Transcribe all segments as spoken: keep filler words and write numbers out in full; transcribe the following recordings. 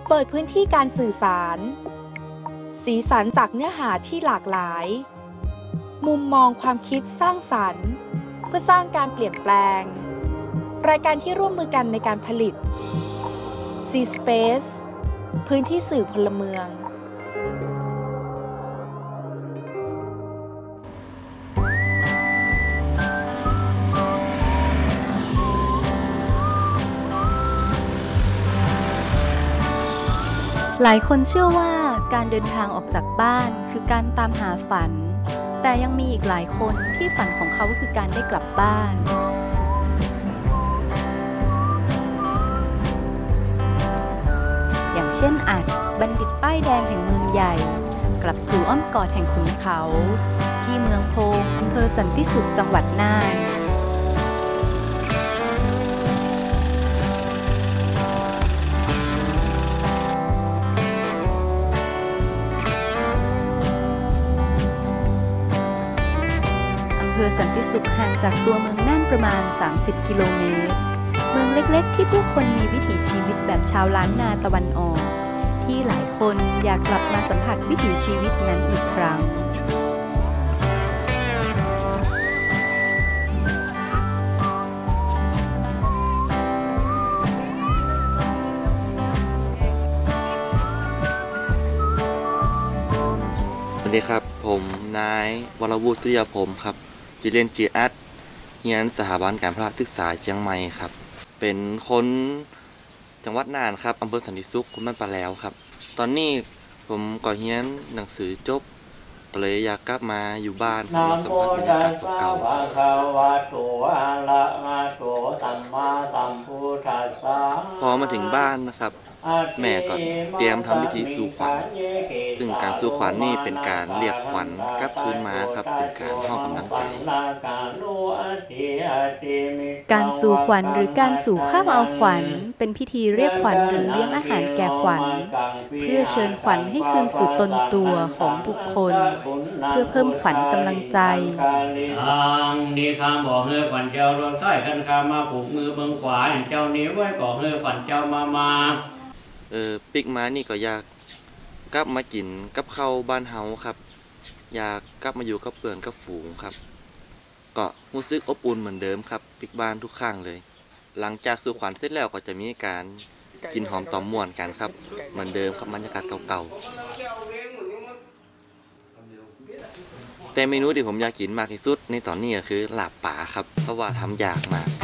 เปิดพื้นที่การสื่อสารสีสันจากเนื้อหาที่หลากหลายมุมมองความคิดสร้างสรรค์เพื่อสร้างการเปลี่ยนแปลงรายการที่ร่วมมือกันในการผลิต C-Space พื้นที่สื่อพลเมืองหลายคนเชื่อว่าการเดินทางออกจากบ้านคือการตามหาฝันแต่ยังมีอีกหลายคนที่ฝันของเขาคือการได้กลับบ้านอย่างเช่นอัดบัณฑิตป้ายแดงแห่งเมืองใหญ่กลับสู่อ้อมกอดแห่งขุนเขาที่เมืองโพงอำเภอสันติสุขจังหวัดน่านอำเภอสันติสุขห่างจากตัวเมืองน่านประมาณสามสิบกิโลเมตรเมืองเล็กๆที่ผู้คนมีวิถีชีวิตแบบชาวล้านนาตะวันออกที่หลายคนอยากกลับมาสัมผัสวิถีชีวิตนั้นอีกครั้งสวัสดีครับผมนายวรวุฒิ สุริยพรหมครับจิเรียนจีอัดเรียนสถาบันการพละศึกษาเชียงใหม่ครับเป็นคนจังหวัดน่านครับอำเภอสันติสุขคุณแม่ปลาแล้วครับตอนนี้ผมก็เรียนหนังสือจบเลยอยากกลับมาอยู่บ้านมาสัมผัสบรรยากาศเก่าพอมาถึงบ้านนะครับแม่ก็เตรียมทำพิธีสู่ขวัญซึ่งการสู่ขวัญนี่เป็นการเรียกขวัญกลับคืนมาครับเป็นการให้กำลังใจการสู่ขวัญหรือการสู่ข้ามเอาขวัญเป็นพิธีเรียกขวัญหรือเลี้ยงอาหารแก่ขวัญเพื่อเชิญขวัญให้คืนสู่ตนตัวของบุคคลเพื่อเพิ่มขวัญกำลังใจทางดีคำบอกเฮือขวัญเจ้ารถค่ายกันคามาผูกมือเบื้องขวาเห็นเจ้านี้ไว้ก่อเฮือขวัญเจ้ามามาเออปิกมานี่ก็อยากกลับมากินกับข้าวบ้านเฮาครับอยากกลับมาอยู่กับเพื่อนกับฝูงครับก็รู้สึกอบอุ่นเหมือนเดิมครับปิกบ้านทุกครั้งเลยหลังจากสู่ขวัญเสร็จแล้วก็จะมีการกินหอมตอมม่วนกันครับเหมือนเดิมครับบรรยากาศเก่าๆแต่เมนูที่ผมอยากกินมากที่สุดในตอนนี้ก็คือลาบป่าครับเพราะว่าทำยากมาก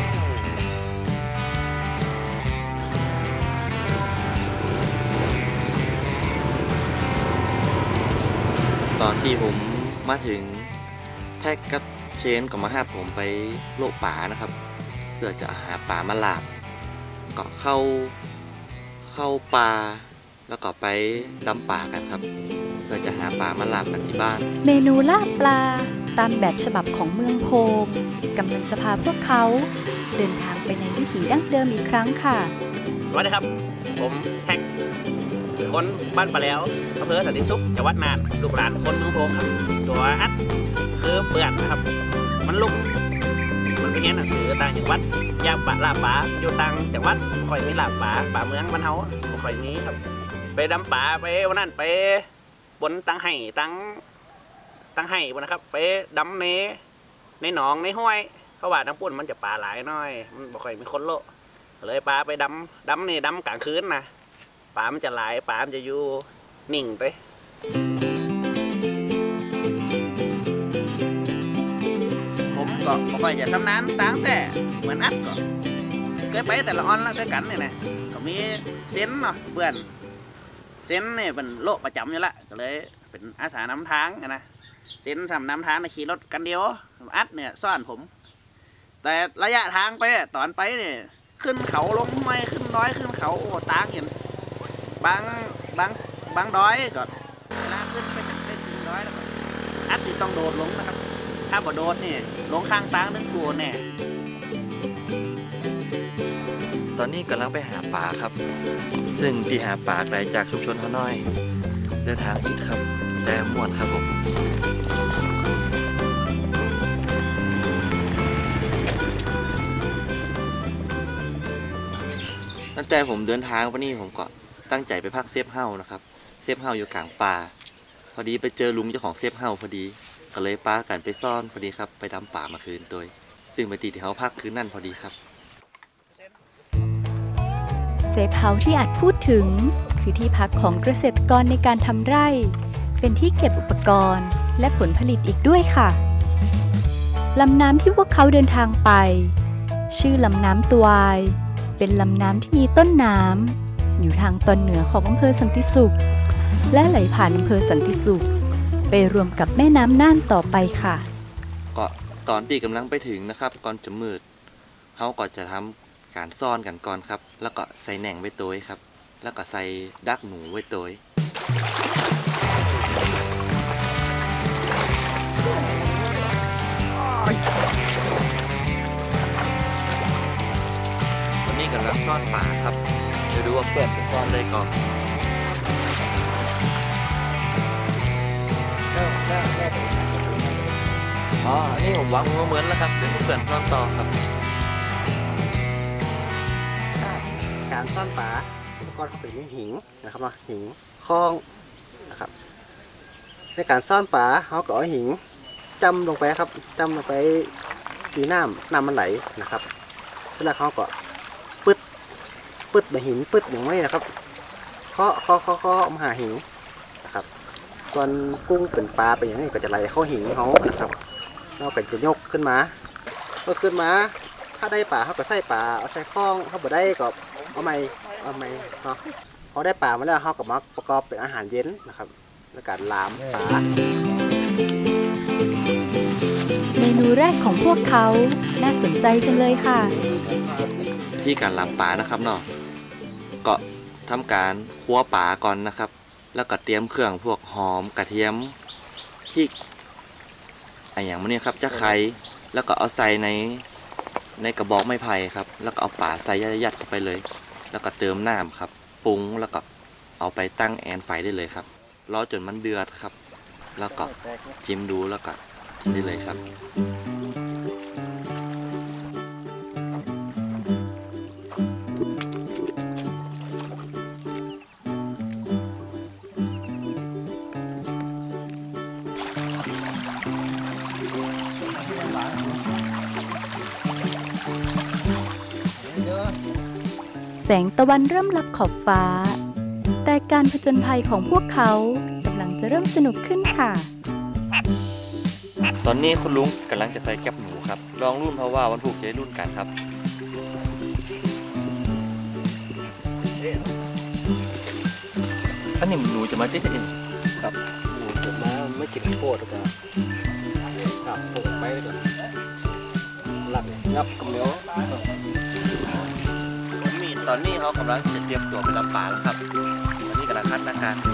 ตอนที่ผมมาถึงแท็กกับเชนก็มาหาผมไปโลกป่านะครับเพื่อจะหาป่ามาลาบก็เข้าเข้าป่าแล้วก็ไปดำป่ากันครับเพื่อจะหาป่ามาลาบกันที่บ้านเมนูลาบปลาตามแบบฉบับของเมืองโพงกำลังจะพาพวกเขาเดินทางไปในวิถีดั้งเดิมอีกครั้งค่ะสวัสดีครับผมแท็กคนบ้านปลาแล้วอำเภอสันติสุขจังหวัดน่านลูกหลานคนเมืองโพงครับตัวอัดคือเปื่อนนะครับมันลุกมันไปเรียนหนังสือต่างจังหวัดอยากปลาลาบปลาอยู่ต่างจังหวัดคอยมีลาบปลาปลาเมืองบ้านเฮาคอยมีครับไปดำปลาไปวันนั้นไปบนตังไห่ตังตังไห่บนนะครับไปดำในในหนองในห้วยเขาว่าน้ำปุ่นมันจะปลาหลายน้อยมันบ่ค่อยมีคนโลเลยปลาไปดำดำนี่ดำกลางคืนนะปลามันจะหลายปลามันจะอยู่นิ่งไปผมก็บ่ค่อยจะทำนานตั้งแต่เหมือนอัดก็เคยไปแต่ละออนแล้วด้วยกันเนี่ยนะก็มีเซนเนาะเพื่อนเซนเนี่ยเป็นโลกประจำอยู่ละก็เลยเป็นอาสานำทางนะเซนสำนำทางในขี่รถกันเดียวอัดเนี่ยซ่อนผมแต่ระยะทางไปตอนไปเนี่ยขึ้นเขาลงห้วยขึ้นดอยขึ้นเขาโอ้ตางเห็นบางบางบางดอยก็เวลาขึ้นไปถึงได้ถึงดอยแล้วอัดนี่ต้องโดดลงนะครับถ้าบ่โดดนี่ลงข้างตางนึกกลัวแน่ตอนนี้กำลังไปหาปลาครับซึ่งที่หาปลาไกลจากชุมชนเขาน้อยเดินทางอีกครับแต่ม่วนครับผม ตั้งแต่ผมเดินทางวันนี้ผมก็ตั้งใจไปพักเซฟเฮาส์นะครับเซฟเฮาส์อยู่กลางป่าพอดีไปเจอลุงเจ้าของเซฟเฮาส์พอดีก็เลยป้ากันไปซ่อนพอดีครับไปดำป่ามาคืนตัวซึ่งเป็นที่ที่เขาพักคืนนั่นพอดีครับเซฟเฮาส์ที่อาจพูดถึงคือที่พักของเกษตรกรในการทำไร่เป็นที่เก็บอุปกรณ์และผลผลิตอีกด้วยค่ะลำน้ำที่พวกเขาเดินทางไปชื่อลำน้ำตวายเป็นลำน้ำที่มีต้นน้ำอยู่ทางตอนเหนือของอำเภอสันติสุขและไหลผ่านอำเภอสันติสุขไปรวมกับแม่น้ำน่านต่อไปค่ะก็ตอนที่กำลังไปถึงนะครับก่อนจะมืดเขาก็จะทำการซ่อนกันก่อนครับแล้วก็ใส่แหน่งไว้ตัวครับแล้วก็ใส่ดักหนูไว้ตัววันนี้กำลังซ่อนป่าครับจะดูว่าเปิดซ่อนได้ก่อนอ๋อนี่ผมวางมือเหมือนแล้วครับเดี๋ยวเปิดซ่อนต่อครับการซ่อนป่าอุปกรณ์เขาเป็นหิงนะครับเนาะหิงคล้องนะครับในการซ่อนป่าเขาก็เอาหิงจำลงไปครับจำลงไปตีน้ำน้ำมันไหลนะครับเสร็จแล้วเขาก็ปึ๊ดปึ๊ดแบบหินปึ๊ดอย่างนี้นะครับเคาะเคาะเคาะเคาะมาหาหิงนะครับส่วนกุ้งเป็นปลาเป็นอย่างนี้ก็จะไหลเข้าหิงเขานะครับเราก็จะยกขึ้นมาก็ขึ้นมาถ้าได้ป่าเขาก็ใส่ป่าเอาใส่คล้องเขาบ่ได้ก็เอาไม้เอาไม้เนาะพอได้ป่ามาแล้วเขาก็มาประกอบเป็นอาหารเย็นนะครับในการลามป่าเมนูแรกของพวกเขาน่าสนใจจังเลยค่ะที่การลามป่านะครับเนาะก็ทำการคั่วป่าก่อนนะครับแล้วก็เตรียมเครื่องพวกหอมกระเทียมพริกอะไรอย่างนี้ครับจะไข่แล้วก็เอาใส่ในในกระบอกไม้ไผ่ครับแล้วก็เอาป่าใส่ยัดๆเข้าไปเลยแล้วก็เติมน้ำครับปรุงแล้วก็เอาไปตั้งแอนไฟได้เลยครับรอจนมันเดือดครับแล้วก็จิ้มดูแล้วก็กินได้เลยครับแสงตะวันเริ่มลับขอบฟ้าแต่การผจญภัยของพวกเขากำลังจะเริ่มสนุกขึ้นค่ะตอนนี้คุณลุงกำลังจะใส่แก๊บหนูครับลองรุ่นเพราะว่าวันถูกใจรุ่นกันครับอันนี้หนูจะมาที่ไหนครับหนูจะมาไม่กินโคตรก็ครับผมไปเลยก่อนหลักงับกับเนื้อตอนนี้เขากำลังจะเตรียมตัวไปลำป่าแล้วครับตอนนี้กำลังคัดหน้าการ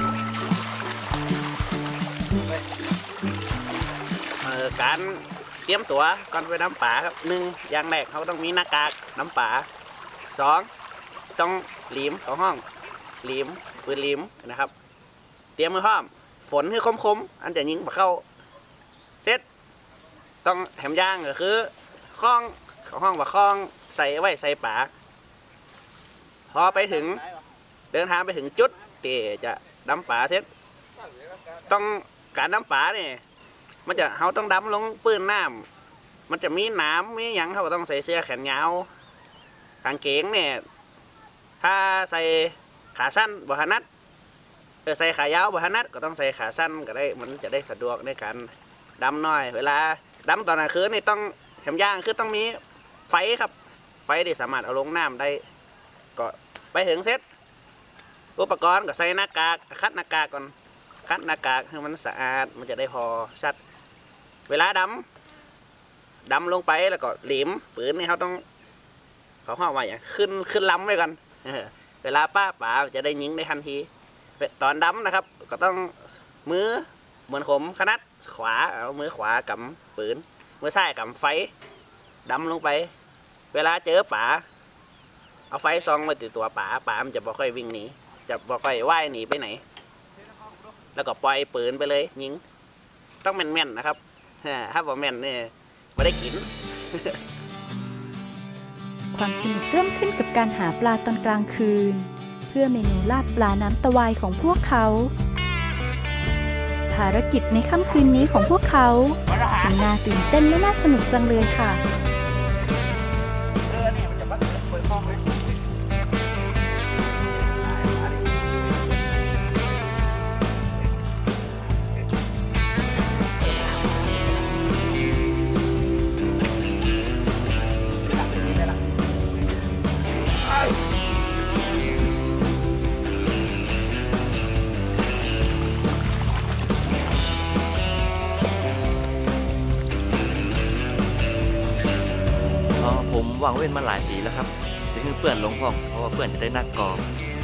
เอ่อการเตรียมตัวก่อนไปน้ำป่าครับหนึ่งอย่างแรกเขาต้องมีหน้ากากน้ำป่าสองต้องหลีมของห้องหลีมปืนหลีมนะครับเตรียมมือพร้อมฝนให้คมๆอันจะยิงมาเข้าเซตต้องแถมย่างก็คือคล้องของห้องว่าคล้องใส่ไว้ใส่ป่าพอไปถึงเดินทางไปถึงจุดที่จะดำป่าเสร็จต้องการดำป่าเนี่ยมันจะเขาต้องดำลงปื้นน้ำมันจะมีน้ำมีหยังเขาต้องใส่เสื้อแขนยาวกางเกงเนี่ยถ้าใส่ขาสั้นบ่ถนัดเออใส่ขายาวบ่ถนัดก็ต้องใส่ขาสั้นก็ได้มันจะได้สะดวกในการดำน้อยเวลาดำตอนกลางคืนนี่ต้องแถมย่างคือต้องมีไฟครับไฟที่สามารถเอาลงน้ำได้ก็ไปถึงเสร็จอุปกรณ์ก็ใส่หน้ากากคัดหน้ากากก่อนคัดหน้ากากให้มันสะอาดมันจะได้พอชัดเวลาดำดำลงไปแล้วก็หลิมปืนนี่เขาต้องเขาห้องไว้อย่างขึ้นขึ้นล้ำไว้ก่อนเวลาป้าป่าจะได้ยิงได้ทันทีตอนดำนะครับก็ต้องมือเหมือนขมขนาดขวาเอามือขวากำปืนมือซ้ายกำไฟดำลงไปเวลาเจอป่าเอาไฟซองมาติดตัวป่าป่ามันจะบ่ค่อยวิ่งหนีจะบ่ค่อยว่ายหนีไปไหนแล้วก็ปล่อยปืนไปเลยยิงต้องแม่นๆนะครับถ้าบ่แม่นเนี่ยไม่ได้กินความสนุกเริ่มขึ้นกับการหาปลาตอนกลางคืนเพื่อเมนูลาบปลาน้ำตะไวของพวกเขาภารกิจในค่ำคืนนี้ของพวกเขาช่างน่าตื่นเต้นและน่าสนุกจังเลยค่ะอ๋อผมวางเว้นมาหลายปีแล้วครับจะคือเปื่อนลงพ่องเพราะว่าเปื่อนจะได้นักกอ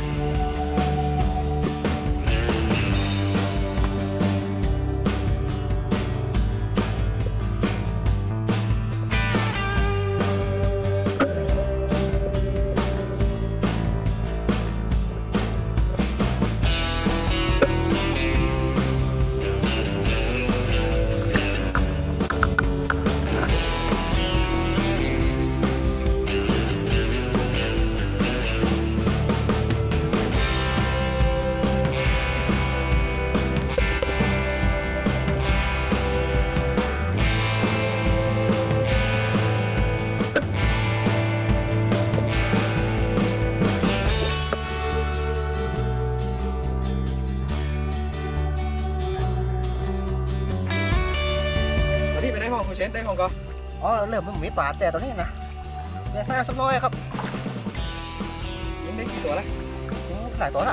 เช่นได้ของก็อ๋อเริ่มมันมีปลาแต่ตอนนี้นะเนี่ยหน้าสักน้อยครับยิงได้กี่ตัวละอืมหลายตัวละ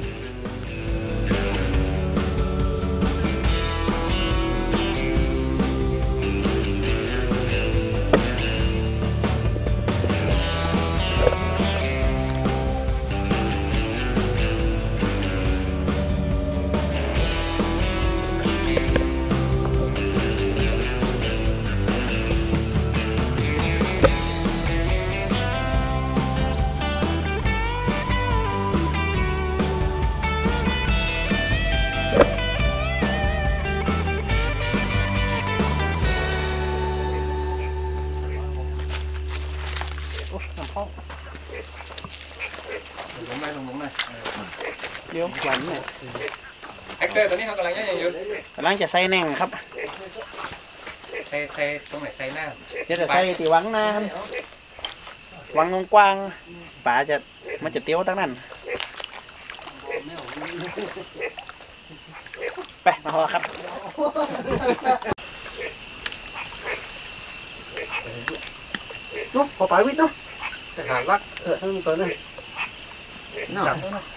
ลงไหมลงลงไหมเดี๋ยวหวานเนี่ยแอคเตอร์ตัวนี้เขากำลังย่างอยู่กำลังจะใส่แหน่งครับใส่ใส่ตรงไหนใส่หน้าเดี๋ยวจะใส่ตีวังน้ำวังกว้างๆป่าจะมันจะเตี้ยวตั้งนั้นไปมาพอครับนุ๊กพอปลาวิทย์เนาะจะหาลักเออทั้งตัวนึงเนาะ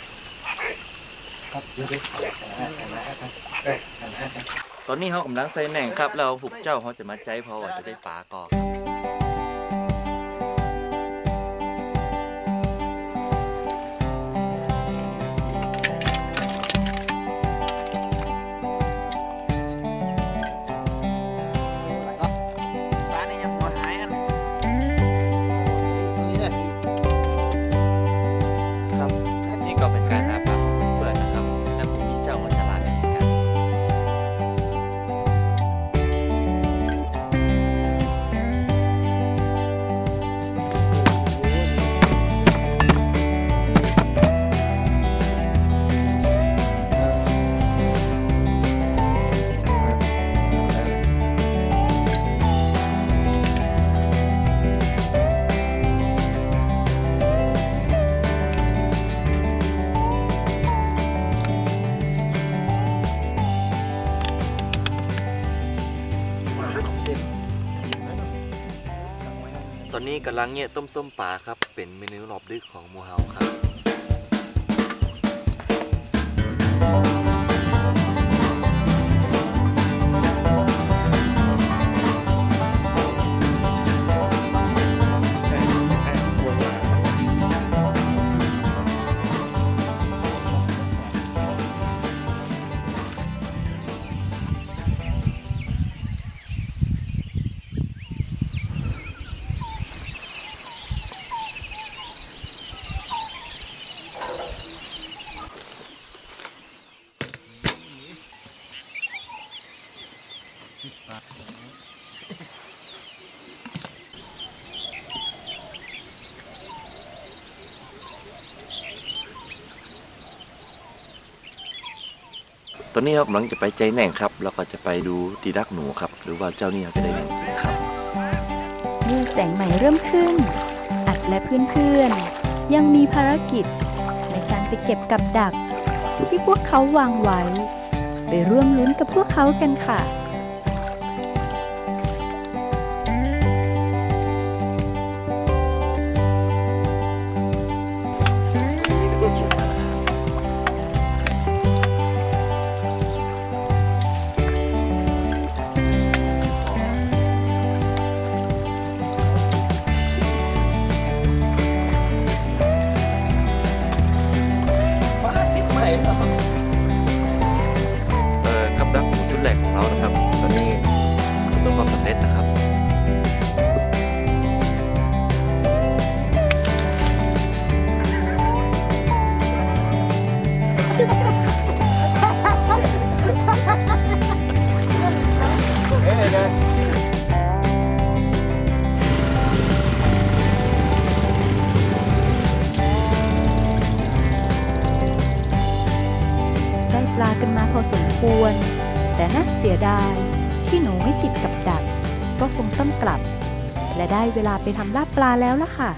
ตอนนี้เขากำลังใส่แหน่งครับแล้วผูกเจ้าเขาจะมาใจเพราะว่าจะได้ปลากอป่านี่ยังหมดหายกันนี่เลยครับนี่ก็เป็นการหาปลาเปื่อนนะครับและผมมีเจ้ามาฉลาดเหมือนกัน ตอนนี้กำลังเนี่ยต้มส้มปลาครับเป็นเมนูรอบดึกของหมูเฮาครับตอนนี้เรากำลังจะไปใจแหน่งครับแล้วก็จะไปดูตีดักหนูครับหรือว่าเจ้านี่เขาจะได้แหน่งจริงครับเมื่อแสงใหม่เริ่มขึ้นอัดและเพื่อนๆยังมีภารกิจในการไปเก็บกับดักที่พวกเขาวางไว้ไปร่วมลุ้นกับพวกเขากันค่ะเอ่อกับดักหนูชุดแรกของเรานะครับตอนนี้ประสบความสำเร็จนะครับได้ปลากันมาพอสมควรแต่น่าเสียดายที่หนูไม่ติดกับดักก็คงต้องกลับและได้เวลาไปทำลาบปลาแล้วล่ะค่ะ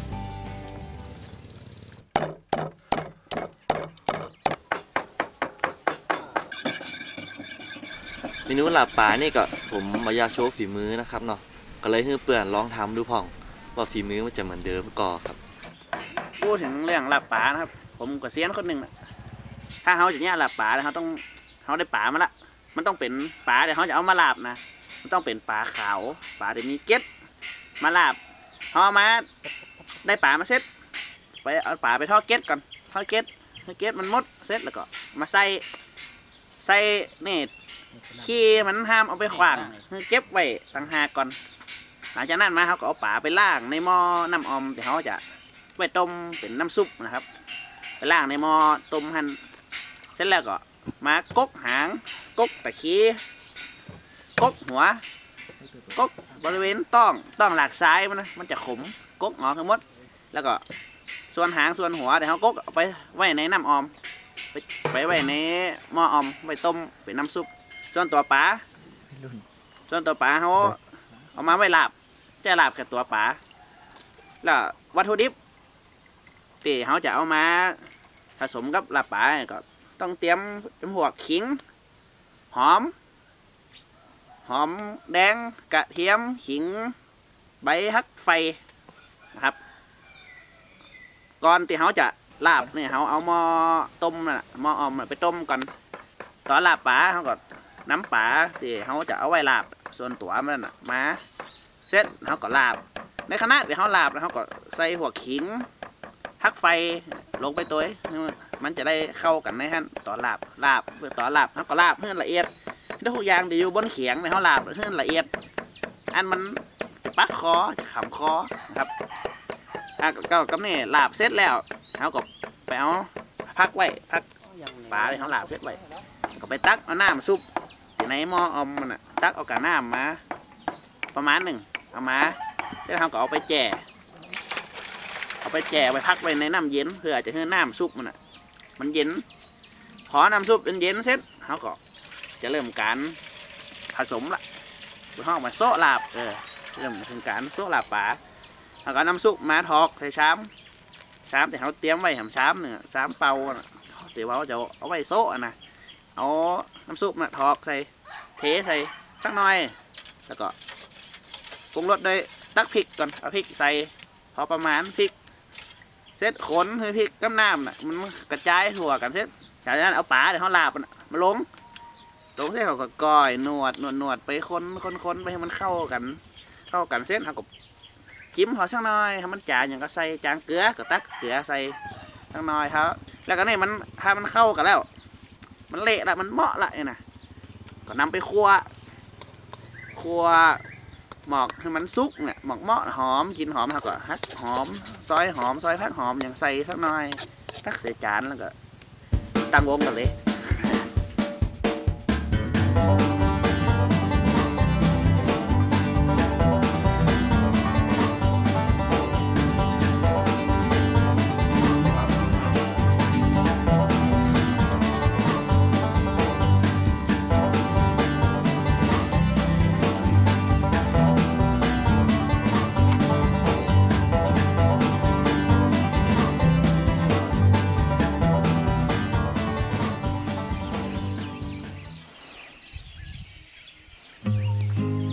เมนูลาบปลานี่ก็ผมมาอยากโชว์ฝีมือนะครับเนาะก็เลยให้เปื่อนลองทำดูพ่องว่าฝีมือมันจะเหมือนเดิมก่อครับพูดถึงเรื่องลาบปลานะครับผมก็เซียนคนหนึ่งนะถ้าเขาจะเนี่ยลาบปลาเขาต้องเขาได้ปลามาละมันต้องเป็นปลาเดี๋ยวเขาจะเอามาลาบนะมันต้องเป็นปลาขาวปลาเดี๋ยวมีเก็ดมาลาบเขาเอามาได้ปลามาเซ็ตไปเอาปลาไปทอดเก็ดก่อนทอดเก็ดทอดเก็ดมันมดเซ็ตแล้วก็มาใส่ใส่เนี่ยขี้มันห้ามเอาไปขวางเก็บไว้ต่างหากก่อนหลังจากนั้นมาเขาก็เอาปลาไปล่างในหม้อน้ำอมเดี๋ยวเขาจะไปต้มเป็นน้ำซุปนะครับไปล่างในหม้อต้มหั่นเสร็จแล้วก็มากกหางกกตะขี้กกหัวกกบริเวณต้องต้องหลากซ้ายมันนะมันจะขมกกหงอทั้งหมดแล้วก็ส่วนหางส่วนหัวเดี๋ยวเขากกเอาไปไว้ในน้ำอมไปไปไว้ในหม้ออมไว้ต้มเป็นน้ำซุปส่วนตัวปลาส่วนตัวปลาเขาเอามาไว้ลาบจะลาบกับตัวปลาแล้ววัตถุดิบที่เขาจะเอามาผสมกับลาบปลาก็ต้องเตรียมเป็นหัวขิงหอมหอมแดงกระเทียมขิงใบฮักไฟนะครับก่อนที่เขาจะลาบเนี่ยเขาเอาหม้อต้มน่ะหม้ออมไปต้มก่อนตอนลาบปลาเขาก็น้ำปลาที่เขาจะเอาไว้ลาบส่วนตัวมันน่ะมาเสร็จเขาก็ลาบในขณะที่เขาลาบแล้วเขาก็ใส่หัวขิงฮักไฟลงไปตัวมันจะได้เข้ากันในขั้นตอนลาบลาบเพื่อตอนลาบเขาก็ลาบเพื่อละเอียดทุกอย่างที่อยู่บนเขียงในเขาลาบเพื่อละเอียดอันมันจะปักคอจะขำคอนะครับถ้าก็กำเนิดลาบเสร็จแล้วเขาก็ไปเอาพักไว้พักปลาที่เขาลาบเสร็จไว้ก็ไปตักเอาน้ำซุปในหม้ออมมันอ่ะตักเอากระน้ำมาประมาณหนึ่งเอามาเสร็จเขาก็เอาไปแจ่เอาไปแจ่ไปพักไว้ในน้ำเย็นเพื่อจะให้น้ำซุปมันอ่ะมันเย็นพอน้ำซุปเย็นเสร็จเขาก็จะเริ่มการผสมละไปห้องมาโซ่ลาบเออเริ่มถึงการโซ่ลาบปลาแล้วก็น้ำซุปมาทอกใส่ช้ำช้ำแต่เขาเตรียมไว้ทำช้ำหนึ่งช้ำเป่าเดี๋ยวเขาจะเอาไว้โซ่นะเอาน้ำซุปมาทอกใส่เทใส่สักหน่อยแล้วก็ปรุงรสด้วยตักพริกก่อนเอาพริกใส่พอประมาณพริกเสร็จขนให้พริกกับน้ำน่ะมันกระจายทั่วกันเสร็จจากนั้นเอาปลาเดี๋ยวเขาลาบมาลงลงเสร็จเขาก็ก้อยนวดนวดนวดไปคนคนคนไปให้มันเข้ากันเข้ากันเสร็จเขาก็จิ้มเขาสักหน่อยให้มันจางอย่างก็ใส่จางเกลือก็ตักเกลือใส่สักหน่อยครับแล้วก็นี่มันถ้ามันเข้ากันแล้วมันเละละมันเหมาะละเนี่ยนะก็นำไปคั่วคั่วหมอกให้มันสุกเนี่ยหมอกเหมาะหอมกินหอมเขาก็ฮักหอมซอยหอมซอยพักหอมอย่างใส่สักหน่อยตักใส่จานแล้วก็ตั้งวงกันเลย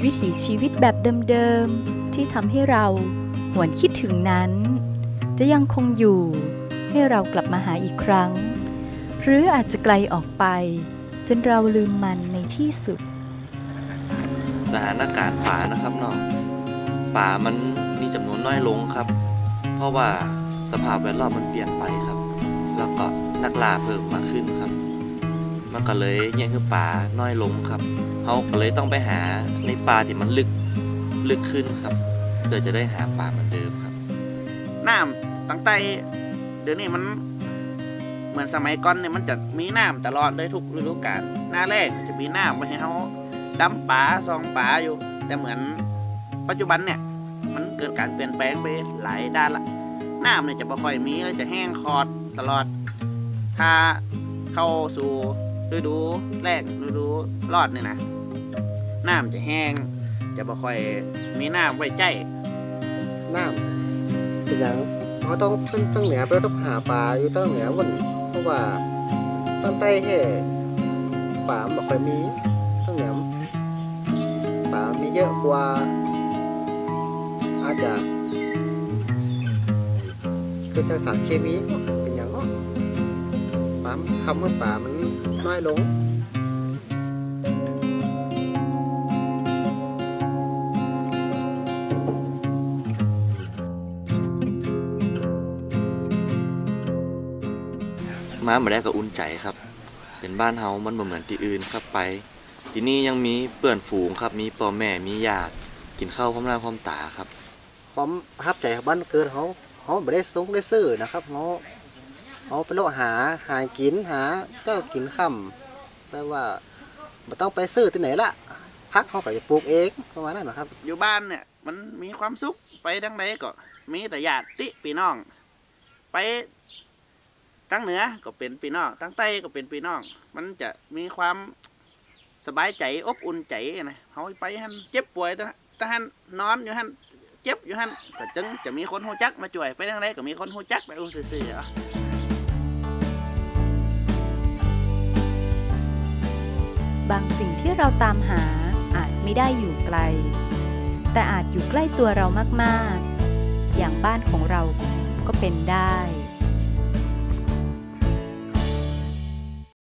วิถีชีวิตแบบเดิมๆที่ทำให้เราหวนคิดถึงนั้น จะยังคงอยู่ให้เรากลับมาหาอีกครั้ง หรืออาจจะไกลออกไปจนเราลืมมันในที่สุดสถานการณ์ป่านะครับเนาะป่ามันมีจำนวนน้อยลงครับ เพราะว่าสภาพแวดล้อมมันเปลี่ยนไปครับ แล้วก็นักล่าเพิ่มมากขึ้นครับ มันก็เลยแย่งคือป่าน้อยลงครับเขาก็เลยต้องไปหาในป่าที่มันลึกลึกขึ้นครับเพื่อจะได้หาป่าเหมือนเดิมครับน้ำตั้งแต่เดี๋ยวนี้มันเหมือนสมัยก่อนเนี่ยมันจะมีน้ำตลอดเลยทุกฤดูกาลหน้าแรกจะมีน้ำไว้ให้เขาดำป่าซองป่าอยู่ แต่เหมือนปัจจุบันเนี่ยมันเกิดการเปลี่ยนแปลงไปหลายด้านละน้ำเนี่ยจะบ่ค่อยมีแล้วจะแห้งคอดตลอดถ้าเข้าสู่ฤดูแรกฤดูรอดเนี่ยนะน้ำจะแห้งจะบ่ค่อยมีน้ำไว้ใจน้ำเป็นอย่างเขาต้องขึ้นตั้งเหนือไปต้องหาปลาอยู่ตั้งเหนือวันเพราะว่าตั้งใต้แค่ป่ามันบ่ค่อยมีตั้งเหนือป่ามีเยอะกว่าอาจจะคือจากสารเคมีเป็นอย่างเนาะป่าคำว่าป่ามันน้อยลงมามาได้ก็อุ่นใจครับ เป็นบ้านเฮามันบ่เหมือนที่อื่นครับไป ที่นี่ยังมีเปื่อนฝูงครับ มีพ่อแม่ มีญาติ กินข้าวพร้อมหน้าพร้อมตาครับความประทับใจของบ้านเกิดเขาเขาไม่ได้ซุ้งได้ซื้อนะครับเขาเขาไปโลหาหากินหาเจ้ากินค่ำแปลว่าไม่ต้องไปซื้อที่ไหนละพักเขาก็จะปลูกเองประมาณนั้นนะครับอยู่บ้านเนี่ยมันมีความสุขไปทั้งใดก็มีแต่ญาติพี่น้องไปทั้งเหนือก็เป็นพี่น้องทั้งใต้ก็เป็นพี่น้อง มันจะมีความสบายใจอบอุ่นใจนะเขาไปหันเจ็บป่วยแต่แต่หันนอนอยู่หันเจ็บอยู่หันก็จึงจะมีคนหูจักมาช่วยไปทั้งใดก็มีคนหูจักไปอู้ซื่อๆเหรอบางสิ่งที่เราตามหาอาจไม่ได้อยู่ไกล แต่อาจอยู่ใกล้ตัวเรามากๆ อย่างบ้านของเราก็เป็นได้